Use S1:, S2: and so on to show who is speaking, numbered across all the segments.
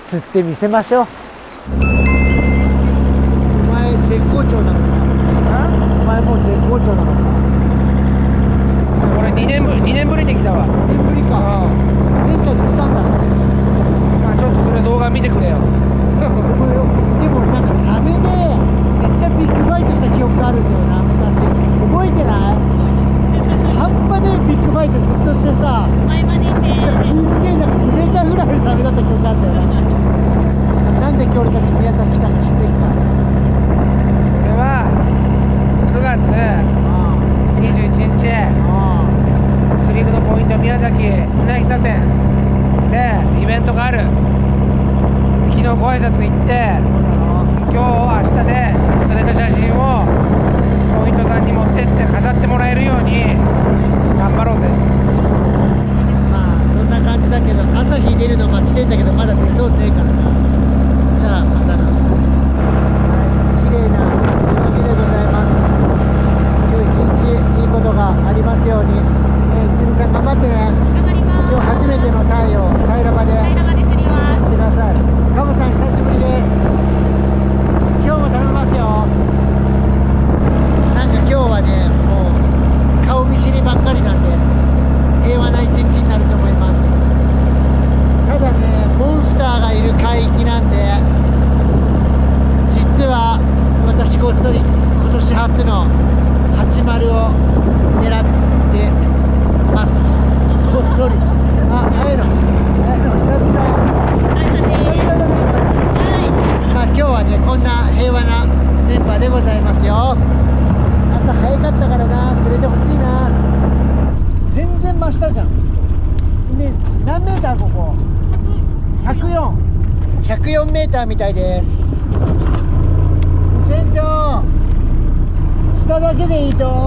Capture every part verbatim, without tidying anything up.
S1: 釣ってみせましょう。
S2: お前絶好調なのか。お前もう絶好調なのか。
S1: 俺にねんぶりにねんぶりに来たわ。
S2: にねんぶりか。前回釣ったんだろ。
S1: まあちょっとそれ動画見てくれよ。
S2: でもよ、でもなんかサメでめっちゃビッグファイトした記憶があるんだよな、昔。覚えてない？半端ねえビッグファイトずっとしてさ、
S3: 前までいて、
S2: すんげえなんかにメーターぐらいのサメだった記憶があったよな。なんで今日俺たち宮崎来たか知ってるか。
S1: それはくがつにじゅういちにち釣り具のポイント宮崎綱久線でイベントがある。昨日ご挨拶行って今日明日で釣れた写真をポイントさんに持ってって飾ってもらえるように頑張ろうぜ。
S2: まあそんな感じだけど、朝日出るの待ちてんだけどまだ出そうねえからな。じゃあまたな。はい、綺麗な海でございます。今日一日いいことがありますように。えー、いつみさん頑張ってね。
S3: 頑張ります。
S2: 今日初めての太陽、平ら場で
S3: 平らまで釣ります。
S2: してください。カモさん久しぶりです。今日も食べますよ。なんか今日はね、もう顔見知りばっかりなんで平和な一日になると思います。ただね、モンスターがいる海域なんで、実は私こっそり今年初のはちまるを狙ってます。こっそり。あ、あえのあえの久々。まあ今日はね、こんな平和なメンバーでございますよ。朝早かったからな、釣れてほしいな。全然真下じゃん。ね、何メーターここ？ひゃくよん。ひゃくよんメーターみたいです。船長、下だけでいいと。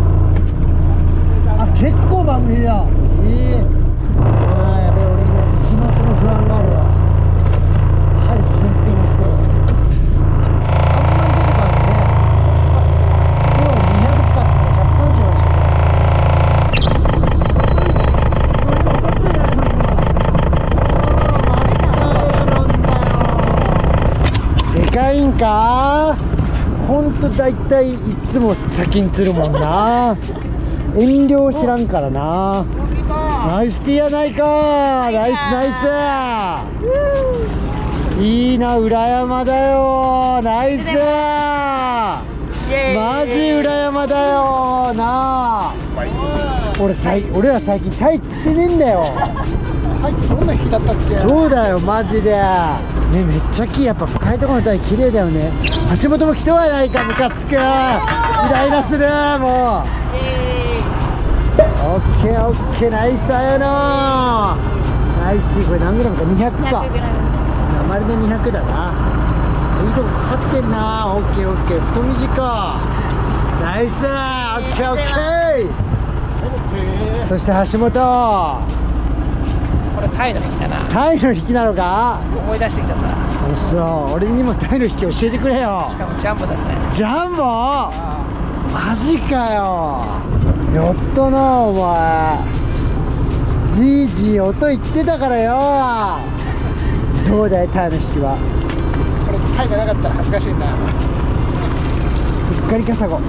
S2: あ、結構番組だ。ええああ、やべえ、俺今一末の不安があるわ。針新品にして。あんまり出てこないね。今日にひゃく使ってひゃくさんじゅうました。でかいんか。ほんとだいたいいつも先に釣るもんな。遠慮知らんからな。ナイスティーやないか。ナイスナイス。いいな、裏山だよ。ナイス。マジ裏山だよな。俺さい俺ら最近タイ釣ってねえんだよ。タイってどんな日だったっけ。そうだよマジでね。めっちゃきやっぱ深いところのタイ綺麗だよね。橋本も来てはないか。ムカつく。イライラする。もうオッケーオッケー、ナイスあやのナイスティー。これ何グラムか。にひゃくか。鉛のにひゃくだな。いいとこかかってんな。オッケーオッケー。太短か。ナイス。オッケーオッケー。そして橋本、
S1: これタイの引きだな。
S2: タイの引きなのか。
S1: 思い出してきたさ。
S2: そう、俺にもタイの引き教えてくれよ。
S1: しかもジャンボだぜ。
S2: ジャンボマジかよ。やったなお前。じいじい音言ってたからよ。どうだいタイの引きは。
S1: これタイじゃなかったら恥ずかしいんだ。
S2: ふっかりカサゴ。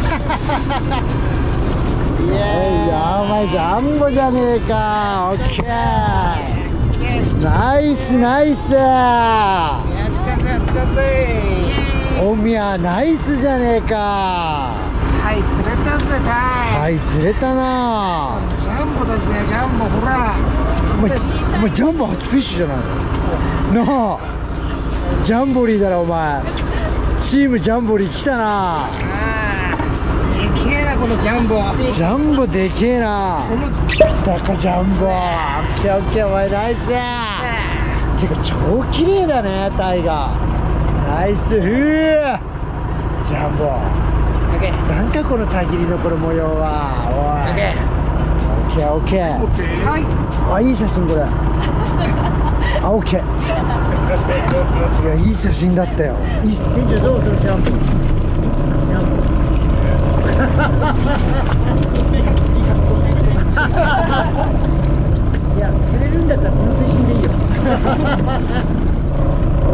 S2: いやお前ジャンボじゃねえか。オッケー。ナイスナイス。
S1: やったぜやったぜ。
S2: おみやナイスじゃねえか。
S1: タイ釣れたぜタイ。
S2: はい、釣れたな。
S1: ジャンボだぜジャンボ。ほら
S2: お前、お前ジャンボ初フィッシュじゃないのなあ。ジャンボリーだろお前。チームジャンボリー来たな。
S1: あでけえなこのジャンボ。
S2: ジャンボでけえな。来たかジャンボ。オッケーオッケー、お前ナイス。てか超綺麗だねタイが。ナイス。ふージャンボ。なんかこのたぎりのこの模様は。おいオッケーオッケー。あ、いい写真これ。あ、オッケー。いや、いい写真だったよ。いい。店長どうするジャンボ。ジャンボ。いや、釣れるんだったらこの水深でいいよ。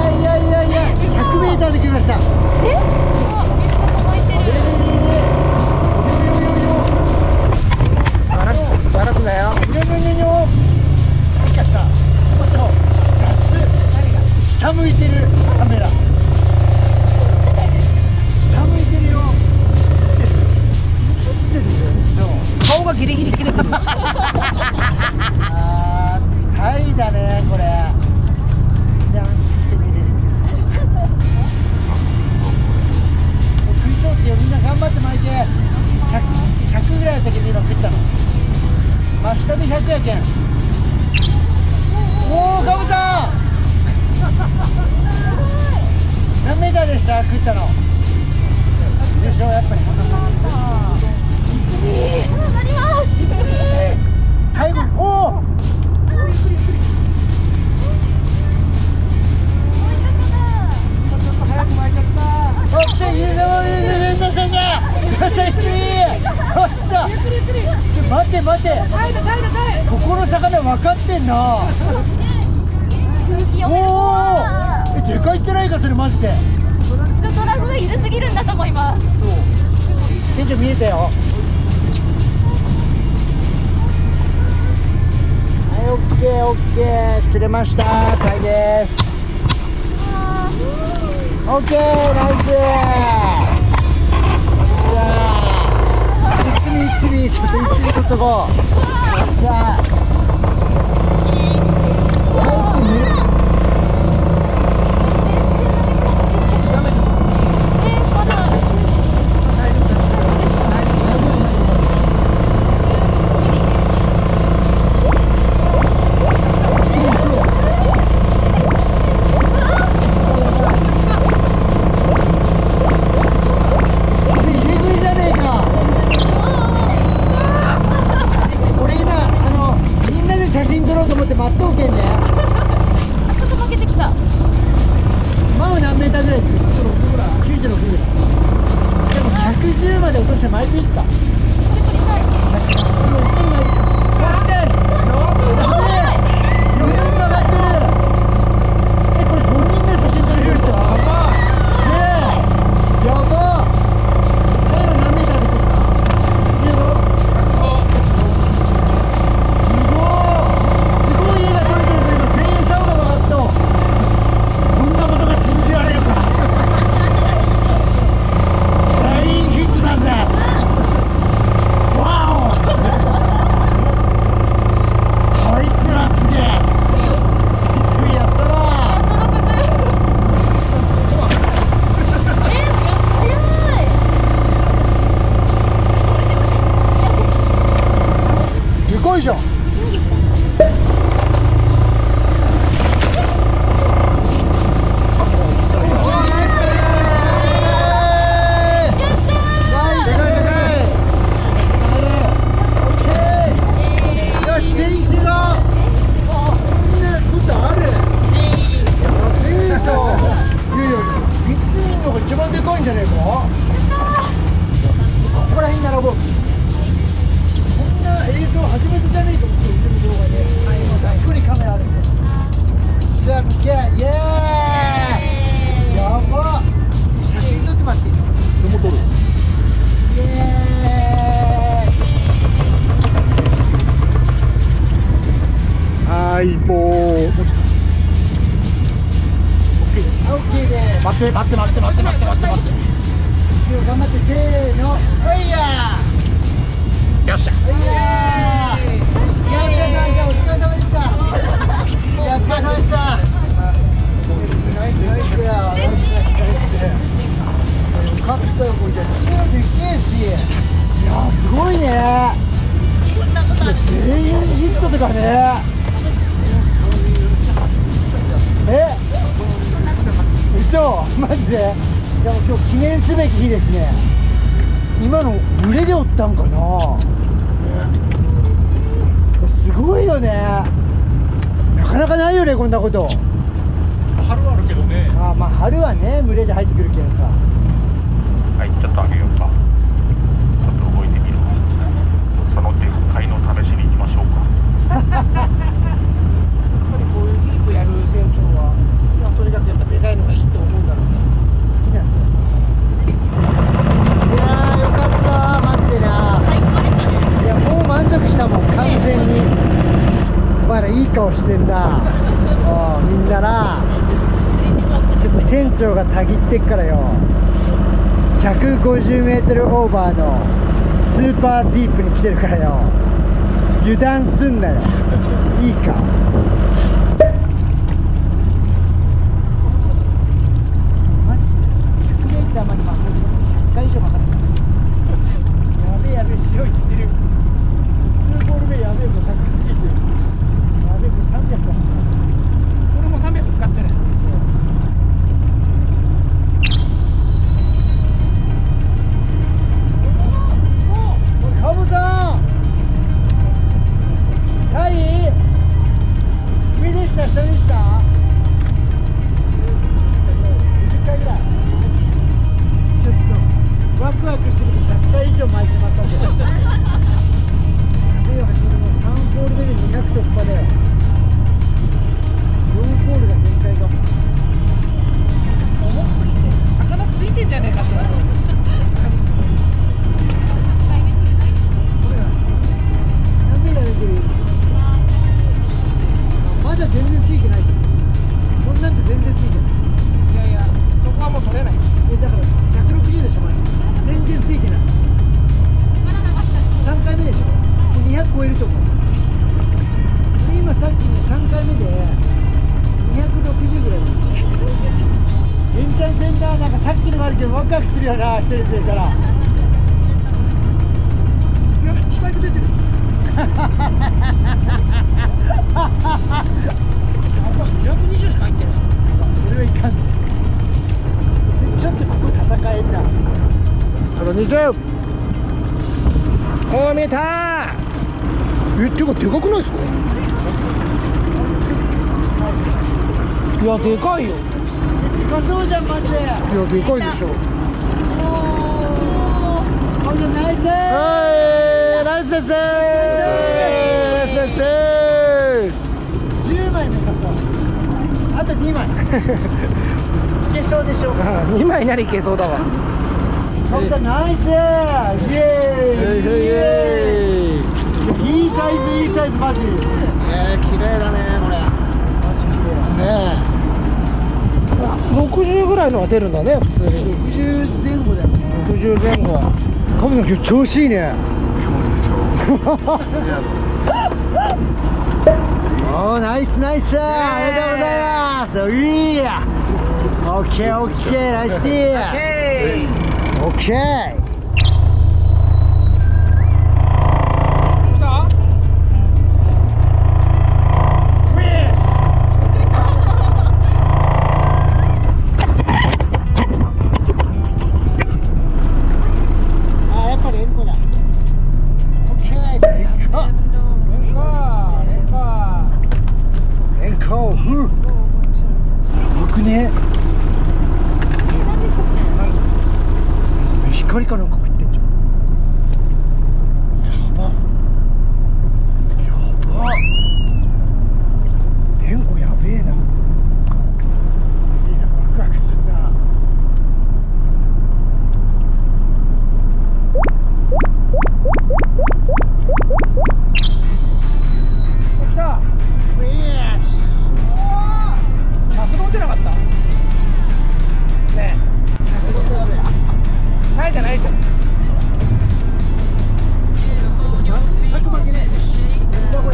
S2: やいやいやいや、ひゃくメーターで来ました。
S3: え？あ、めっちゃ届いてる。
S1: ガラスガラスだよ。
S2: にょにょにょにょ。なんかさ、足元下向いてるカメラ。下向いてるよ。
S1: 顔がギリギリ切れてる。
S2: あー、タイだねこれ。で安心して寝れる。食いそうってよ、みんな頑張って巻いて。ひゃく、ひゃくぐらいだけで今食ったの。真下でひゃくやけん。おお、ガブさん。何メーターでした？食ったの。でしょ、やっぱり。
S3: なります。
S2: 最後に、おお。早く巻いちゃった。おっしゃ、ゆうざま、ゆうざま、よっしゃ、よっしゃ、よっしゃ、よっしゃ、よっしゃ。待って、待って。ここの魚分かってんな。おお。え、でかいんじゃないか、それマジで。
S3: ちょっとラグが緩すぎるんだと思います。
S2: 店長見えたよ。はい、オッケー、オッケー、釣れました。タイです。オッケー、ナイス。よっしゃー。一気に一気に、ちょっと一気に取っとこう。よっしゃー。待って待って待って待って待って待って待って頑張ってせーの、おいやー、よっしゃ、おいやー、いや皆さん、じゃあお疲れ様でした。いやお疲れ様でした。ナイスナイスや、ナイスナイスナイス。よかったよ、これででけえし、いやすごいね。全員ヒットとかね。 え嘘マジで。でも今日記念すべき日ですね。今の群れでおったんかな。すごいよね。なかなかないよねこんなこと。
S4: 春はあるけどね。
S2: ああ、まあ春はね群れで入ってくるけどさ。
S4: はい、ちょっとあげようか。ちょっと動いてみる。その手貝の試しに行きましょうか。
S1: やっぱりこういうキープやる船長は、まあ、とにかくやっぱでかいのがいいと思うんだろうね。
S2: 好きなんですよ。いやーよかったマジでな。
S3: 最高でしたね。
S2: いやもう満足したもん完全に。お前らいい顔してんな。おうみんなな。ちょっと船長がたぎってっからよ。ひゃくごじゅうメートルオーバーのスーパーディープに来てるからよ。油断すんなよ。いいか。マジひゃくメーターまで曲がるのひゃっかい以上曲がった。やべえやべえ白いってる。にゴール目やべえもうひゃくはちじゅういってる。やべえこれさんびゃくだ。
S1: 俺もさんびゃく使ってる。
S2: カモさん何君でした下でしたごじゅっかいぐらい。ちょっとワクワクしてるけどひゃっかい以上巻いちまったんだよ。やべえよそれもうさんホール目でにひゃく突破だよ。よんホールが限界かも。
S1: 重すぎて魚ついてんじゃねえかって思う。
S2: 何メーター出てる？まだ全然ついてない。こんなんじゃ全然ついてない。
S1: いやいや、そこはもう取れない。
S2: えだからひゃくろくじゅうでしょまだ。全然ついてない。さんかいめでしょ。にひゃく超えると思う。で今さっきねさんかいめでにひゃくろくじゅうぐらいまで。エンチャンセンターなんかさっきのもあるけどワクワクするよな一人でいたら。
S1: やべ、視界が出てる。にひゃくにじゅうしか入ってない。
S2: それはいかんね。ちょっとここ戦えんだ。
S1: そのにじゅう。おー見えたー。えっていうかでかくないですか。いやでかいよ。
S2: でかそうじゃんマジで。いや
S1: いやでかいでしょ。
S2: ほんとナイスー。
S1: はいナイスですー。ナイスですー。
S2: じゅうまい目指そう。あとにまい。いけそうでしょうか。
S1: にまいならいけそうだわ。
S2: ほんとナイスー。イエーイ。イエーイ。いいサイズいいサイズマジ。
S1: えー、綺麗だねこれ。
S2: マジ綺麗。
S1: ねえ。ろくじゅうぐらいのは出るんだね普通に。
S2: ろくじゅうぜん後だよね。
S1: ろくじゅうぜん後は。
S2: カムさん今日調子いいね。
S4: そうでしょう。
S2: おーナイスナイスありがとうございます。いやオッケーオッケーナイスディーオッケー。光かなんか食ってんじゃん。サバやばっ。レンコやべえな。いいなワクワクするな。
S1: 来た。
S2: ウィーシ
S1: 着丼じゃなかったねえ。ないじゃないじゃん。
S2: 全く負けない。なんだこれ。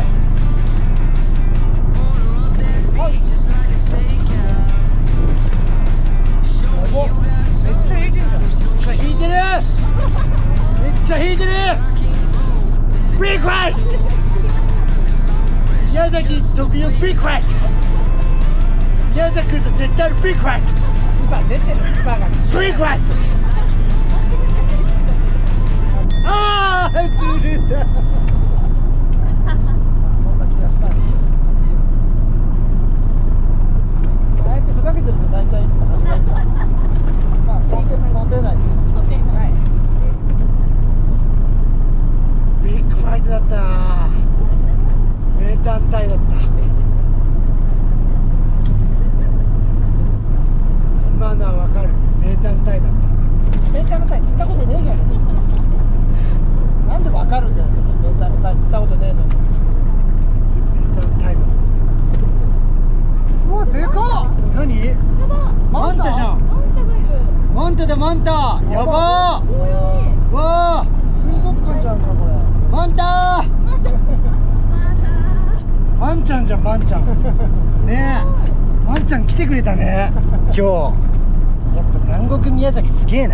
S1: おめっちゃ引いてるじゃん。
S2: めっちゃ引いてる。めっちゃ引いてる。ビッグファイト。宮崎特有ビッグファイト。 宮崎君と絶対あるビッグファイト。
S1: スパ出てるスパが。
S2: ビッグファイト。ああずれた。
S1: そんな気がしたんで。あえてふざけてると大体いつも始まる。まあ想定想定内です。はい。
S2: ビッグファイトだった。名団体だった。今のはわかる。名団体だった。
S1: メーターのタイ釣ったことねえじゃん。なんでわかるんだよ、それ。メーターのタイ釣ったことねえのに。
S2: 名団体だった。
S1: うわ、でかっ。
S2: 何？マンタじゃん。マンタだマンタ。やばー。わー。
S1: 水族館じゃんかこれ。
S2: マンター。マンちゃんじゃんマンちゃん。ねえ。マンちゃん来てくれたね。今日。やっぱ南国宮崎すげえな。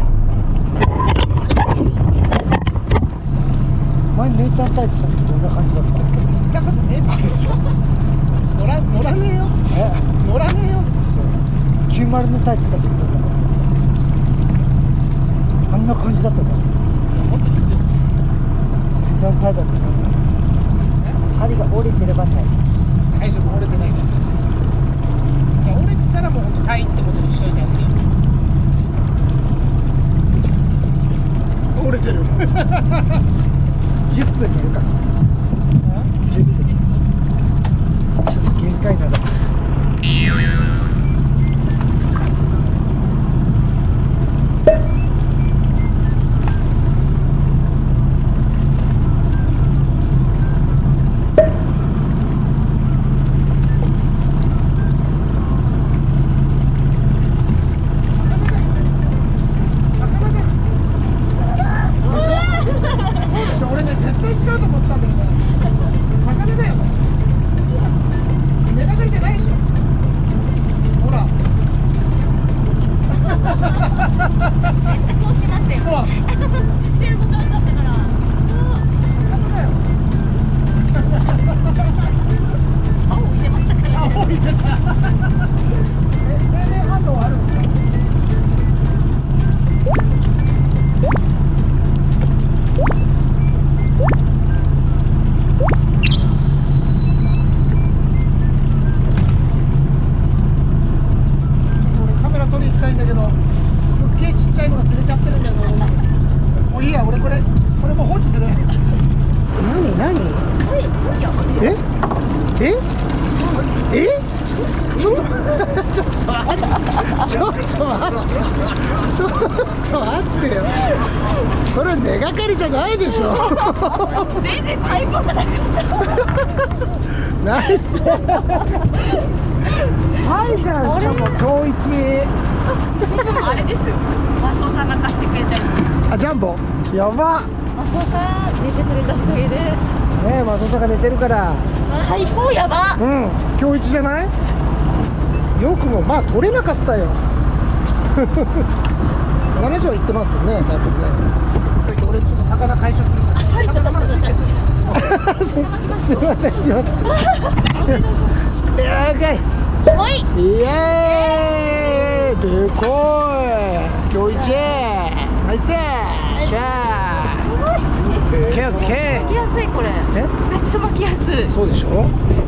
S2: 前メータータイプした時どんな感じだった？
S1: 釣ったことねえっつって。乗ら乗らねえよ。
S2: え？
S1: 乗らねえよ。
S2: きゅうじゅうのタイプした時どんな感じだった？あんな感じだったか。
S1: もっと低い。
S2: メータータイだった感じ。針が折れてればタイ。
S1: 大丈夫、折れてないから。じゃあ折れてたらもうほんとタイってことにしといてあげるよ。折れてる。
S2: じゅっぷん寝るか。じゅっぷん。ちょっと限界なの。
S1: 俺ね、絶対違うと思ってたんだけどね。魚だよ。メダカリじゃないでしょ。ほら。
S3: めっちゃこうしてましたよ。
S1: そう。
S3: 全然動かなかったから。
S1: 魚だよ。
S3: 竿置いてましたからね。
S1: あ、置いてた。え、生命反応あるんですか？取り行きたいんだけど、すっげえちっちゃいのが釣れちゃってるんだよね。もういいや、俺これこれもう放置する。何何？え？え？え？ちょっとちょっと待ってちょっと待ってちょっと待ってよ。それ根がかりじゃないでしょ。
S3: 全然タイプがなかった。
S1: ナイス。はいじゃん、しかも今日一。
S3: あれですよ。マスオさんが貸してくれたやつ。
S1: あ、ジャンボ。やば。
S3: マスオさん寝てくれたおかげで。
S1: ねえ、松尾さんが寝てるから。
S3: 最高やば。
S1: うん、今日一じゃない。よくもまあ取れなかったよ。ななじょう行ってますよね、多分ね。俺ちょっと魚回収するから。魚まだついてる。すみません、すみません。やばい。
S3: もういい。
S1: イエーイ。でこい。今日一。ナイス。しゃー。オッケーオッケー。
S3: 巻きやすいこれ。
S1: え？
S3: めっちゃ巻きやすい。
S1: そうでしょ。